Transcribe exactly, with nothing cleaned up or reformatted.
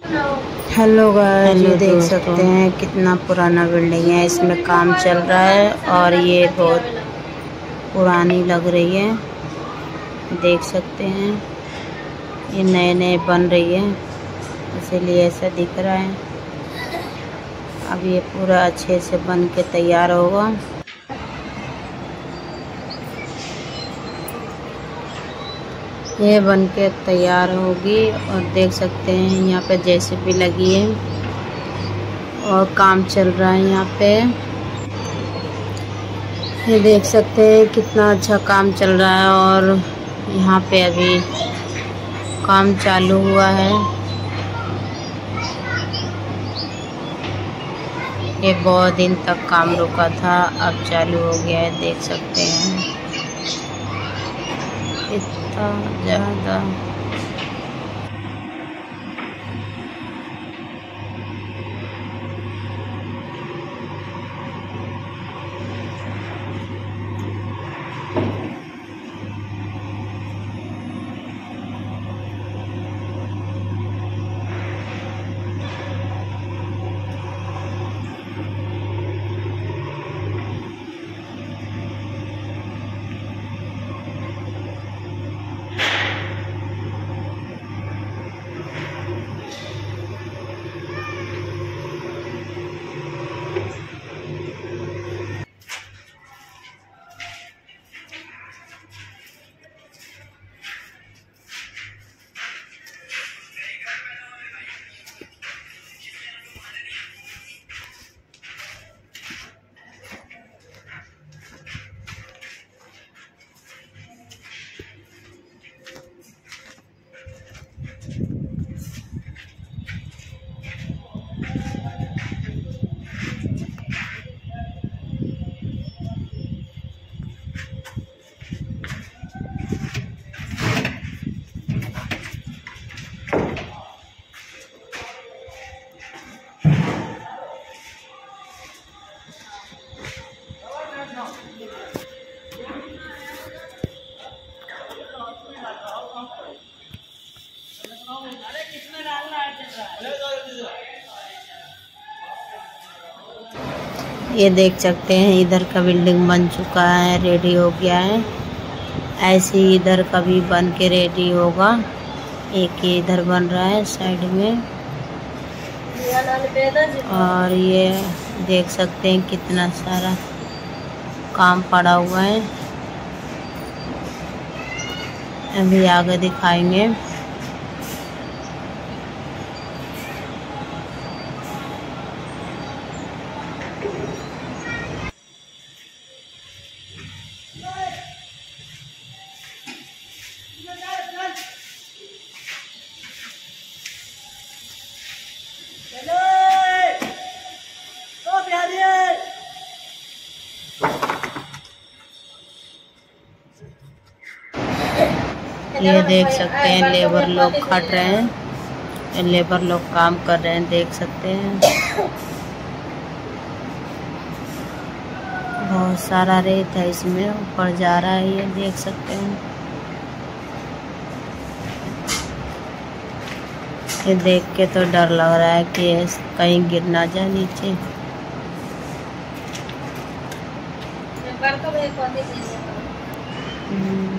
Hello guys, ये देख सकते हैं कितना पुराना बिल्डिंग है। इसमें काम चल रहा है और ये बहुत पुरानी लग रही है। देख सकते हैं ये नए नए बन रही है, इसीलिए ऐसा दिख रहा है। अब ये पूरा अच्छे से बन के तैयार होगा। ये बन के तैयार होगी और देख सकते हैं यहाँ पे जेसीबी लगी है और काम चल रहा है यहाँ पे। ये देख सकते हैं कितना अच्छा काम चल रहा है और यहाँ पे अभी काम चालू हुआ है। ये बहुत दिन तक काम रुका था, अब चालू हो गया है। देख सकते हैं इतना ज़्यादा। ये देख सकते हैं इधर का बिल्डिंग बन चुका है, रेडी हो गया है। ऐसे ही इधर का भी बन के रेडी होगा। एक ही इधर बन रहा है साइड में। और ये देख सकते हैं कितना सारा काम पड़ा हुआ है। अभी आगे दिखाएंगे। ये देख सकते हैं लेबर लोग खट रहे हैं, लेबर लोग काम कर रहे हैं। देख सकते हैं बहुत सारा रेत है, इसमें ऊपर जा रहा है। ये देख सकते हैं, ये देख के तो डर लग रहा है कि कहीं गिर ना जाए नीचे। हम्म